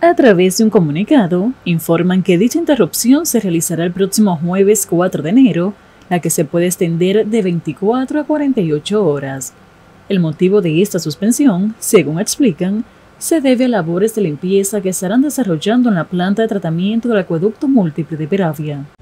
A través de un comunicado, informan que dicha interrupción se realizará el próximo jueves 4 de enero, la que se puede extender de 24 a 48 horas. El motivo de esta suspensión, según explican, se debe a labores de limpieza que estarán desarrollando en la planta de tratamiento del acueducto múltiple de Peravia.